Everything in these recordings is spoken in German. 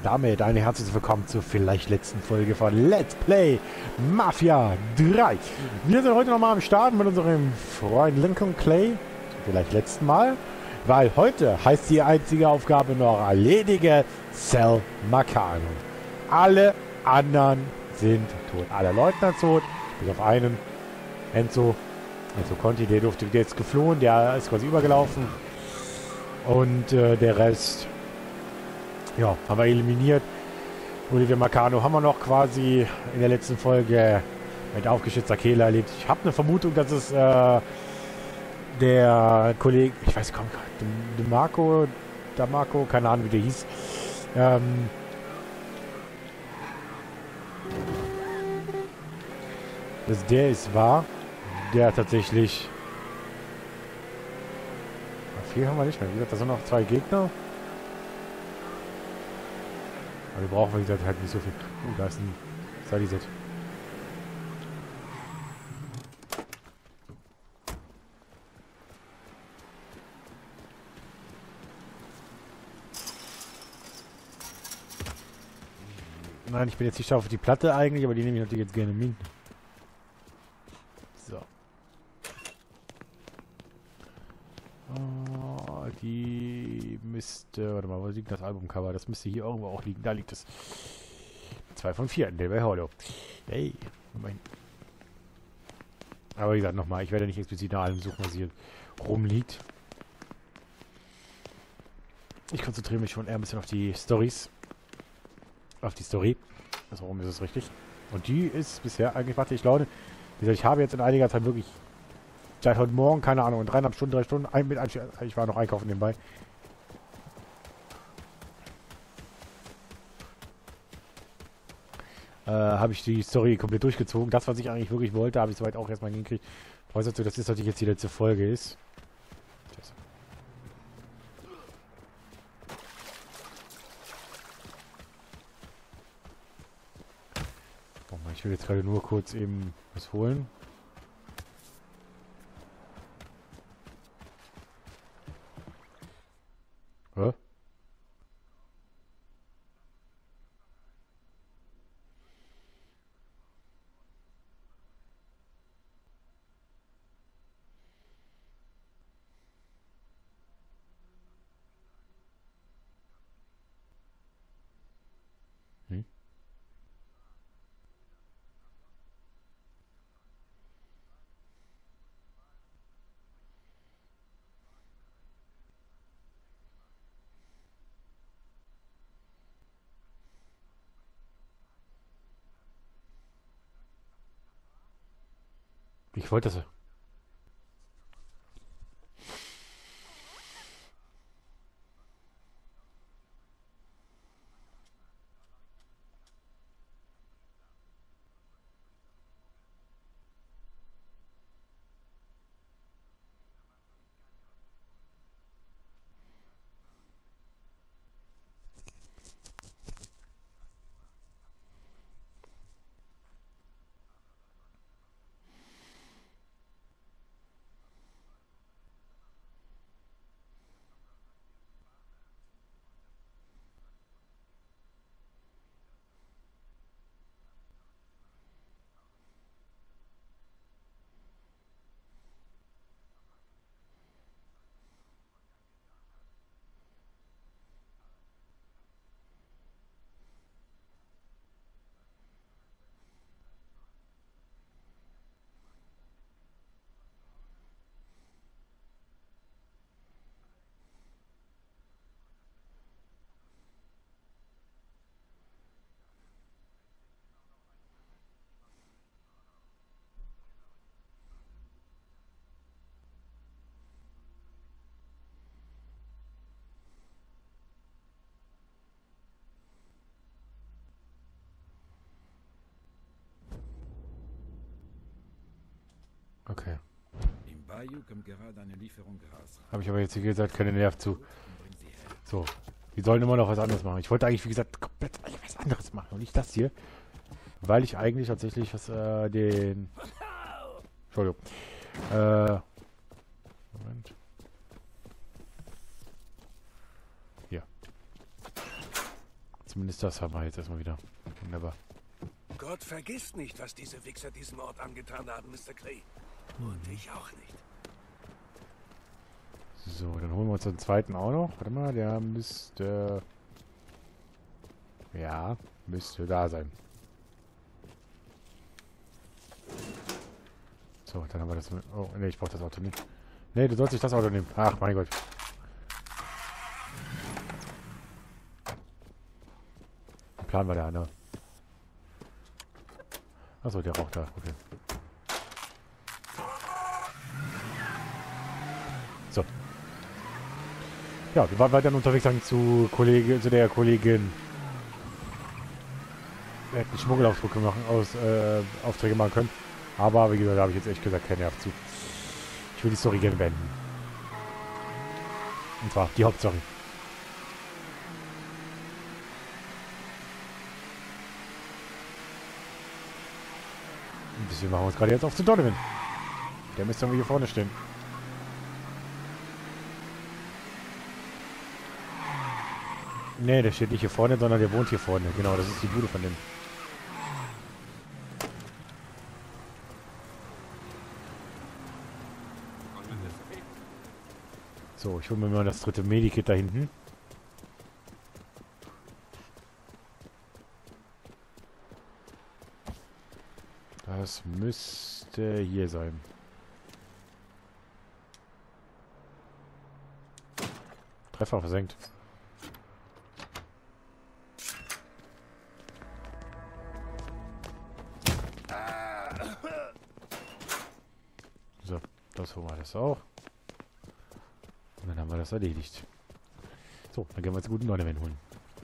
damit ein herzliches Willkommen zur vielleicht letzten Folge von Let's Play Mafia 3. Wir sind heute nochmal am Start mit unserem Freund Lincoln Clay, vielleicht letzten Mal, weil heute heißt die einzige Aufgabe noch erledige Sal Marcano. Alle anderen sind tot. Alle Leutnant tot, bis auf einen, Enzo Conti, der ist geflohen, der ist quasi übergelaufen und der Rest... Ja, haben wir eliminiert. Olivier Marcano haben wir noch quasi in der letzten Folge mit aufgeschützter Kehle erlebt. Ich habe eine Vermutung, dass es der Kollege, ich weiß gar nicht, Damarco, keine Ahnung wie der hieß, dass der es war, der tatsächlich... Viel haben wir nicht mehr. Wie gesagt, da sind noch 2 Gegner. Aber wir brauchen, wie gesagt, halt nicht so viel. Oh, da ist ein Saliset. Nein, ich bin jetzt nicht scharf auf die Platte eigentlich, aber die nehme ich natürlich jetzt gerne mit. So. Oh, die müsste... Warte mal, wo liegt das Albumcover? Das müsste hier irgendwo auch liegen. Da liegt es. 2 von 4, Delbert Hollow. Hey, Moment. Aber wie gesagt, nochmal, ich werde nicht explizit nach allem suchen, was hier rumliegt. Ich konzentriere mich schon eher ein bisschen auf die Storys. Auf die Story. Also warum ist es richtig? Und die ist bisher eigentlich, warte, ich glaube, wie gesagt, ich habe jetzt in einiger Zeit wirklich seit heute Morgen, keine Ahnung, in 3,5 Stunden, 3 Stunden, ich war noch einkaufen nebenbei. Habe ich die Story komplett durchgezogen. Das, was ich eigentlich wirklich wollte, habe ich soweit auch erstmal hingekriegt. Voraussetzung, dass das natürlich jetzt die letzte Folge ist. Tschüss. Oh Mann, ich will jetzt gerade nur kurz eben was holen. Hä? Hm? Ich wollte das. Okay. Im Bayou kommt gerade eine Lieferung raus. Habe ich aber jetzt, wie gesagt, keine Nerv zu. So. Die sollen immer noch was anderes machen. Ich wollte eigentlich, wie gesagt, komplett was anderes machen und nicht das hier. Weil ich eigentlich tatsächlich was, den... Entschuldigung. Moment. Hier. Zumindest das haben wir jetzt erstmal wieder. Wunderbar. Gott vergisst nicht, was diese Wichser diesem Ort angetan haben, Mr. Clay. Und ich auch nicht. So, dann holen wir uns den zweiten auch noch. Warte mal, der müsste... Ja, müsste da sein. So, dann haben wir das... Oh, ne, ich brauche das Auto nicht. Ne, du sollst nicht das Auto nehmen. Ach, mein Gott. Der Plan war der andere. Achso, der raucht da. Okay. So. Ja, wir waren weiter unterwegs dann zu der Kollegin. Wir hätten Schmuggelaufdrucke machen, Aufträge machen können. Aber wie gesagt, da habe ich jetzt echt gesagt, keine Nerv zu. Ich will die Story gerne beenden. Und zwar die Hauptstory. Und deswegen machen wir uns gerade jetzt auf zu Donovan. Der müsste irgendwie hier vorne stehen. Nee, der steht nicht hier vorne, sondern der wohnt hier vorne. Genau, das ist die Bude von dem. So, ich hole mir mal das dritte Medikit da hinten. Das müsste hier sein. Treffer versenkt. So, das holen wir das auch. Und dann haben wir das erledigt. So, dann gehen wir jetzt guten Donovan holen.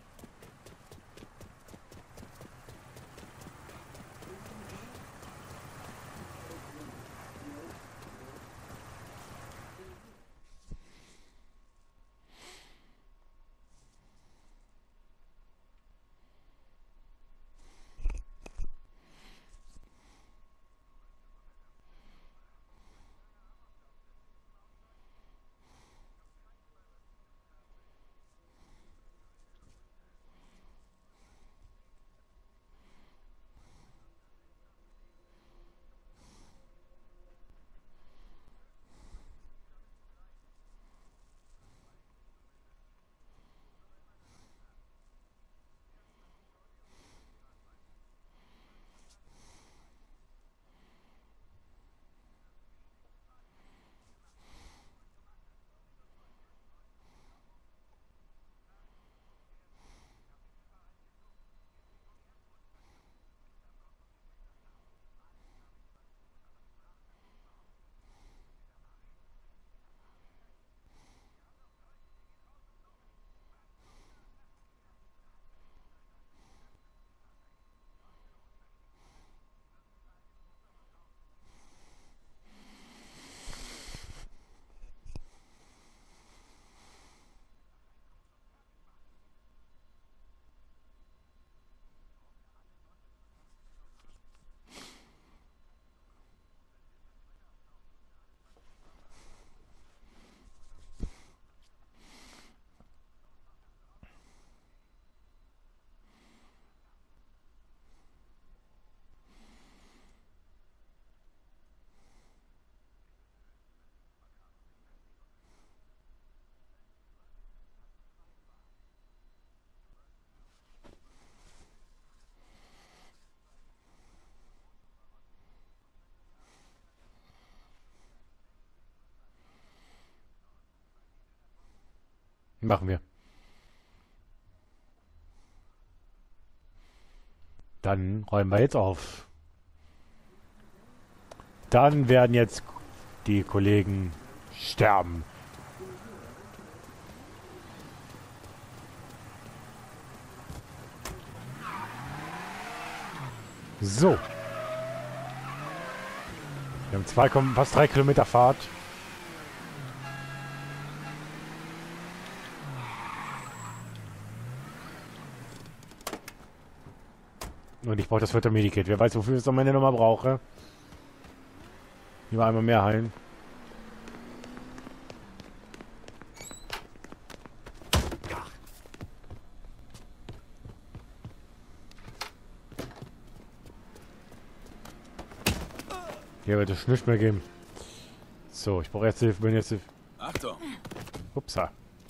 Machen wir. Dann räumen wir jetzt auf. Dann werden jetzt die Kollegen sterben. So. Wir haben fast 3 Kilometer Fahrt. Und ich brauche das vierte Medikit. Wer weiß, wofür ich es am Ende nochmal brauche. Lieber einmal mehr heilen. Hier wird es nicht mehr geben. So, ich brauche jetzt Hilfe, bin jetzt Hilfe. Achtung! Upsa.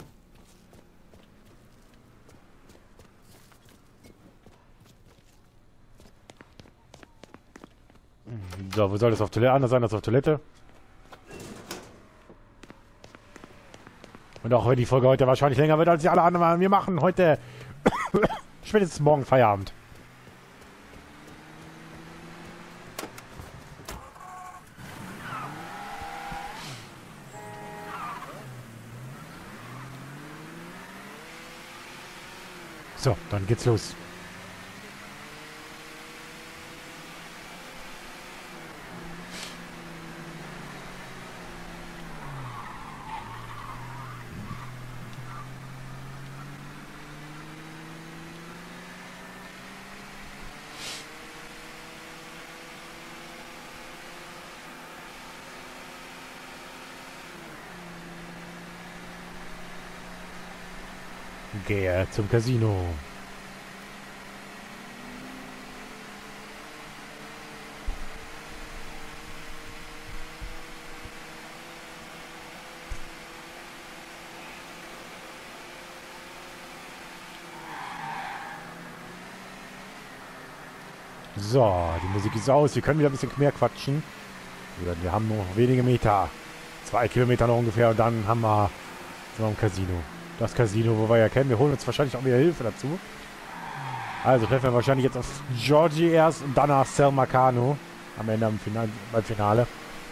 So, wo soll das auf Toilette? Anders sein als auf Toilette. Und auch wenn die Folge heute wahrscheinlich länger wird als die alle anderen. Wir machen heute spätestens morgen Feierabend. So, dann geht's los. Gehe zum Casino. So, die Musik ist aus. Wir können wieder ein bisschen mehr quatschen. Wir haben noch wenige Meter. 2 Kilometer noch ungefähr und dann haben wir im Casino. Das Casino, wo wir ja kennen. Wir holen uns wahrscheinlich auch wieder Hilfe dazu. Also treffen wir wahrscheinlich jetzt auf Georgie erst und danach Sal Marcano. Am Ende beim Finale.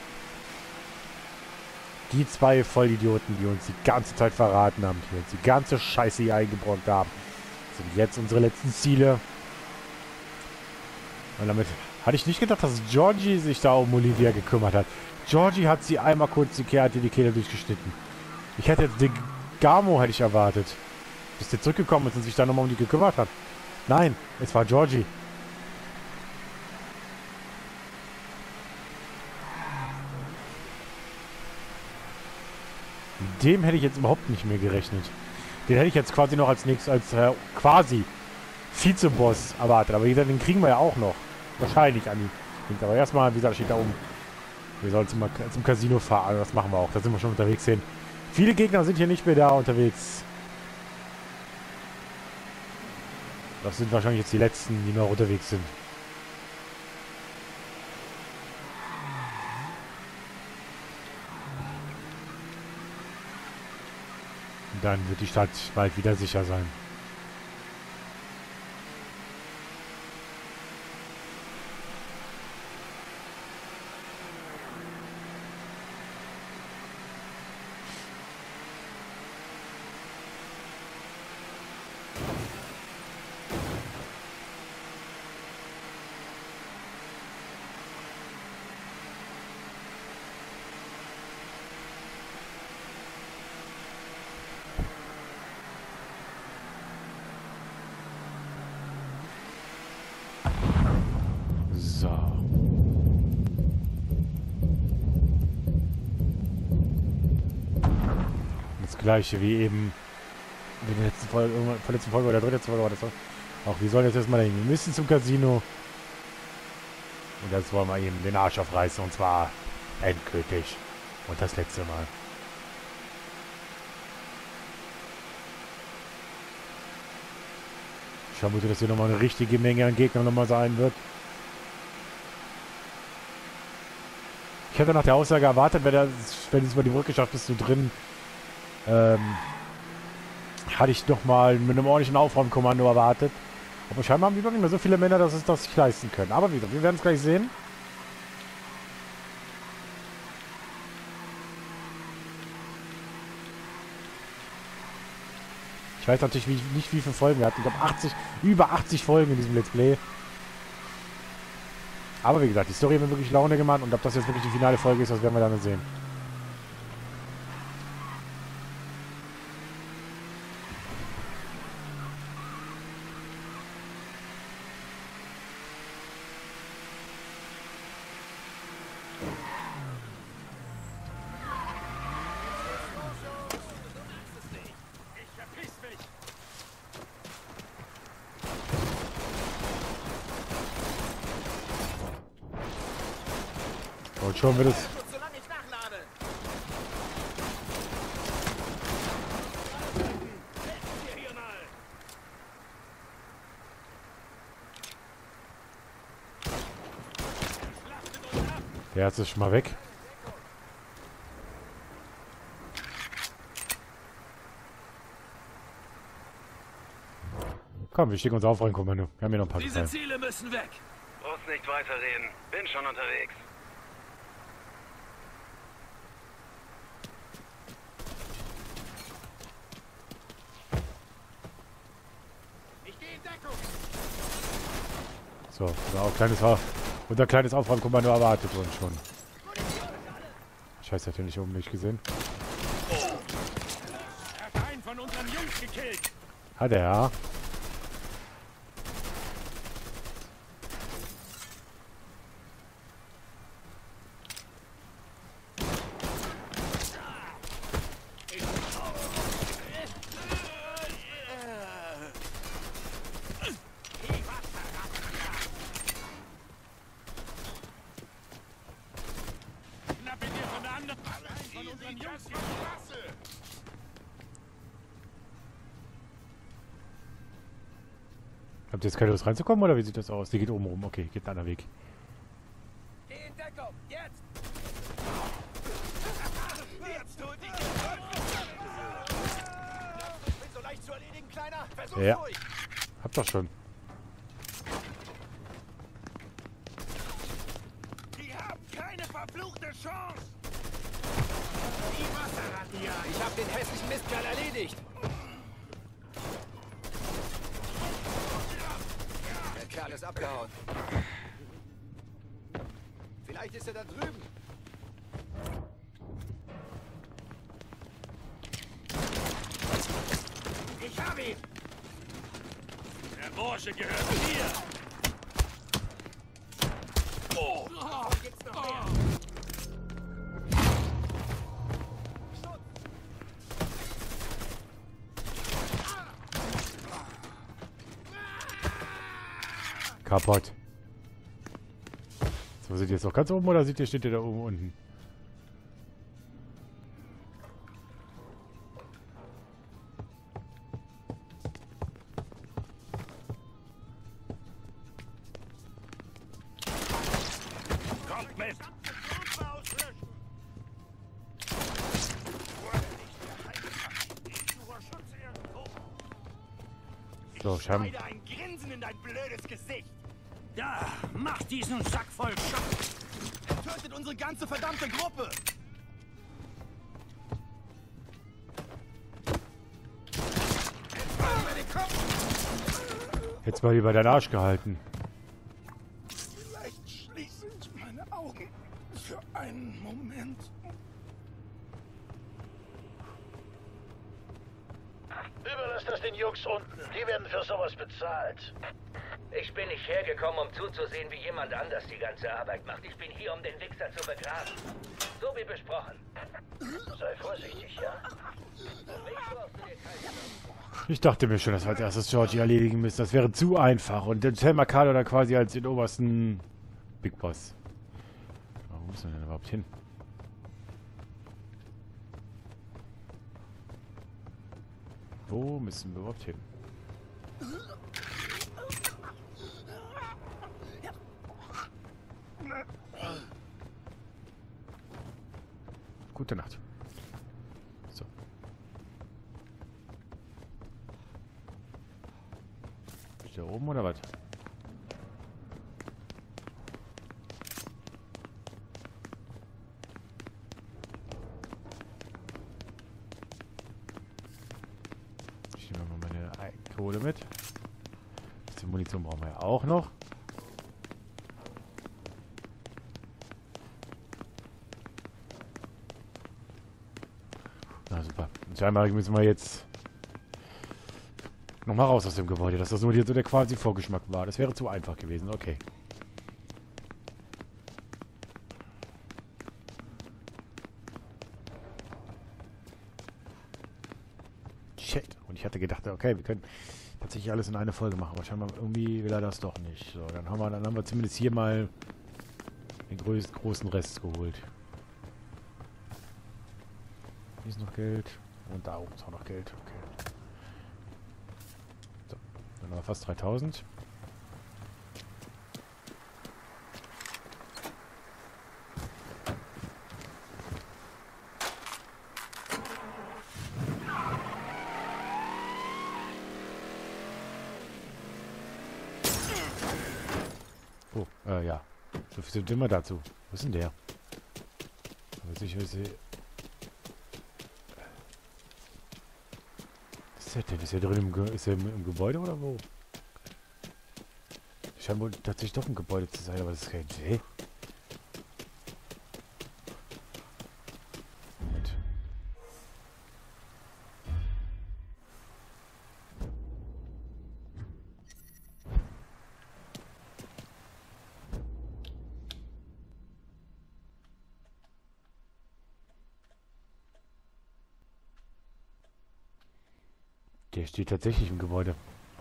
Die 2 Vollidioten, die uns die ganze Zeit verraten haben, die uns die ganze Scheiße hier eingebrockt haben, sind jetzt unsere letzten Ziele. Und damit hatte ich nicht gedacht, dass Georgie sich da um Olivia gekümmert hat. Georgie hat sie einmal kurz die Kehle durchgeschnitten. Ich hätte jetzt den Gamo hätte ich erwartet. Bis der zurückgekommen ist und sich da nochmal um die gekümmert hat. Nein, es war Georgie. Mit dem hätte ich jetzt überhaupt nicht mehr gerechnet. Den hätte ich jetzt quasi noch als nächstes, als quasi Vizeboss erwartet. Aber wie gesagt, den kriegen wir ja auch noch. Wahrscheinlich an die. Aber erstmal, wie gesagt, steht da oben. Wir sollen zum Casino fahren. Das machen wir auch. Da sind wir schon unterwegs hin. Viele Gegner sind hier nicht mehr da unterwegs. Das sind wahrscheinlich jetzt die letzten, die noch unterwegs sind. Und dann wird die Stadt bald wieder sicher sein. So. Das gleiche wie eben in der letzten Folge, vorletzten Folge oder der dritten Folge war das auch. Wir sollen jetzt erstmal dahin. Wir müssen zum Casino. Und jetzt wollen wir eben den Arsch aufreißen. Und zwar endgültig. Und das letzte Mal. Ich vermute, dass hier nochmal eine richtige Menge an Gegnern nochmal sein wird. Ich hätte nach der Aussage erwartet, wenn es über die Brücke schafft, bist du drin. Hatte ich noch mal mit einem ordentlichen Aufräumkommando erwartet. Aber scheinbar haben die doch nicht mehr so viele Männer, dass es das sich leisten können. Aber wieder, wir werden es gleich sehen. Ich weiß natürlich nicht, wie viele Folgen wir hatten. Ich glaube, über 80 Folgen in diesem Let's Play. Aber wie gesagt, die Story hat mir wirklich Laune gemacht. Und ob das jetzt wirklich die finale Folge ist, das werden wir dann sehen. Und schon wird es... Solange ich nachlade. Hier mal. Der ist schon mal weg. Komm, wir schicken uns auf, Kommando. Wir haben hier noch ein paar Diese Gefallen. Ziele müssen weg. Brauchst nicht weiterreden. Bin schon unterwegs. Ich gehe in Deckung. So, unser kleines Aufräumkommando erwartet uns schon. Scheiße, hat er nicht oben nicht gesehen. Er hat einen von unseren Jungs gekillt. Hat er, ja. Schnapp ihn dir von der anderen. Von unseren Jungs gekillt. Habt ihr jetzt keine Lust reinzukommen oder wie sieht das aus? Die geht oben rum. Okay, geht ein anderer Weg. Geh in Deckung. Jetzt. Jetzt tut dich. Ich bin so leicht zu erledigen, Kleiner. Versuch's Ja. ruhig. Habt doch schon. Die haben keine verfluchte Chance. Die Wasserratten, ja. Ich hab den hässlichen Mistkerl erledigt. Der Kerl ist abgehauen. Vielleicht ist er da drüben. Ich hab ihn. Der Bursche gehört mir. Oh. Gibt's noch mehr? Kaputt. So, seht ihr jetzt noch ganz oben oder steht ihr da oben unten? Kommt mit! So, scheinbar. Wieder ein Grinsen in dein blödes Gesicht! Da, mach diesen Sack voll Scheiß! Er tötet unsere ganze verdammte Gruppe! Jetzt mal lieber deinen Arsch gehalten. Vielleicht schließe ich meine Augen für einen Moment. Überlass das den Jungs unten. Die werden für sowas bezahlt. Ich bin nicht hergekommen, um zuzusehen, wie jemand anders die ganze Arbeit macht. Ich bin hier, um den Wichser zu begraben. So wie besprochen. Sei vorsichtig, ja? Ich dachte mir schon, dass wir als erstes Georgie erledigen müssen. Das wäre zu einfach. Und den Selma Carlo dann quasi als den obersten Big Boss. Wo müssen wir denn überhaupt hin? Wo müssen wir überhaupt hin? Gute Nacht. So. Ist der oben oder was? Ich nehme mal meine Kohle mit. Die Munition brauchen wir ja auch noch. Na super. Und scheinbar müssen wir jetzt nochmal raus aus dem Gebäude, dass das nur hier so der quasi Vorgeschmack war. Das wäre zu einfach gewesen. Okay. Shit. Und ich hatte gedacht, okay, wir können tatsächlich alles in eine Folge machen. Aber scheinbar irgendwie will er das doch nicht. So, dann haben wir zumindest hier mal den großen Rest geholt. Hier ist noch Geld. Und da oben ist auch noch Geld. Okay. So, dann haben wir fast 3000. Oh, ja. So viel sind wir dazu. Was ist denn der? Was ist der denn? Ist der drin im Gebäude oder wo? Scheint wohl tatsächlich doch ein Gebäude zu sein, aber das ist kein See. Moment. Der steht tatsächlich im Gebäude.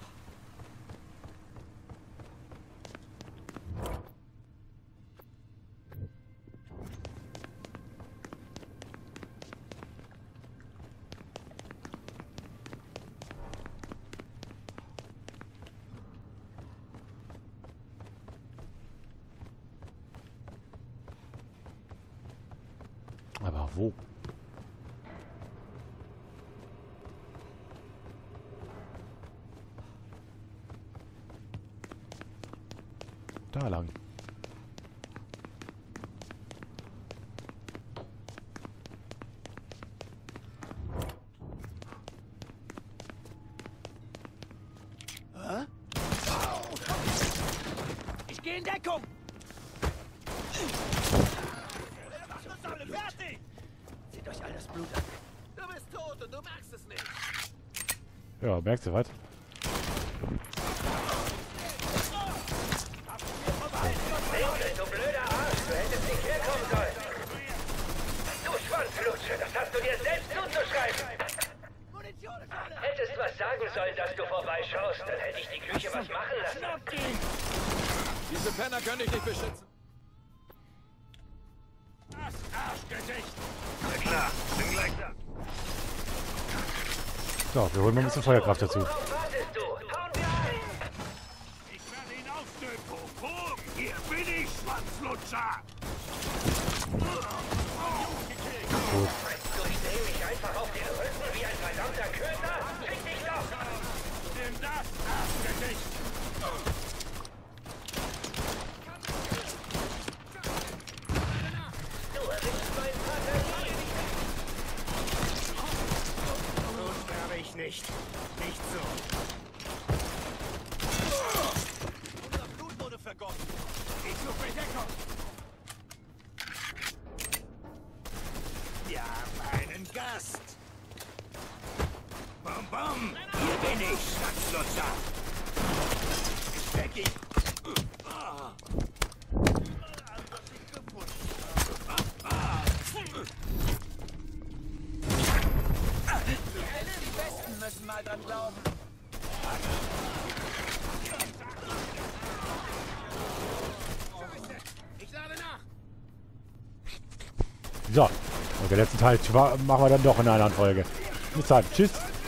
Aber wo? Da lang. Ich gehe in Deckung! Macht uns alle fertig! Seht euch all das Blut an. Du bist tot und du merkst es nicht. Ja, merkst du was? Du blöder Arsch, du hättest nicht herkommen sollen. Du Schwanzlutsche, das hast du dir selbst zuzuschreiben. Hättest was sagen sollen, dass du vorbeischaust, dann hätte ich die Küche was machen lassen. Diese Penner können dich nicht beschützen. Das Arschgesicht! Na klar, bin gleich da. So, wir holen mal ein bisschen Feuerkraft dazu. Worauf wartest du? Hauen wir ein! Ich werde ihn aufstößen! Boom! Hier bin ich, Schwanzlutscher! Meinst du, ich drehe mich einfach auf den Rücken wie ein verdammter Köter? Fick dich doch! Nimm das, Arschgesicht! Du erwischst meinen Vater nie! So sterbe ich nicht. Nicht so. Unser Blut wurde vergossen. Ich suche Deckung. Wir haben einen Gast. Bum, bum. Hier bin ich, Schwanzlutscher. Steck ich. Die Besten müssen mal dran glauben. Ich lade nach. So, und den letzten Teil machen wir dann doch in einer anderen Folge. Bis dann. Tschüss.